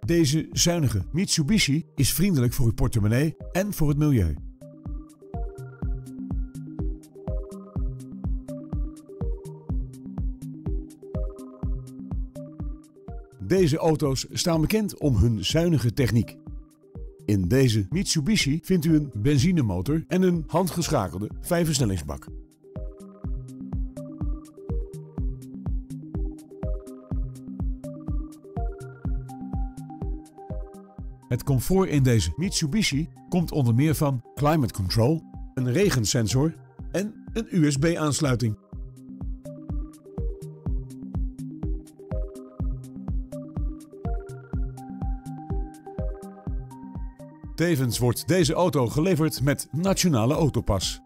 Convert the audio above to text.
Deze zuinige Mitsubishi is vriendelijk voor uw portemonnee en voor het milieu. Deze auto's staan bekend om hun zuinige techniek. In deze Mitsubishi vindt u een benzinemotor en een handgeschakelde 5-versnellingsbak. Het comfort in deze Mitsubishi komt onder meer van climate control, een regensensor en een USB-aansluiting. Tevens wordt deze auto geleverd met Nationale Autopas.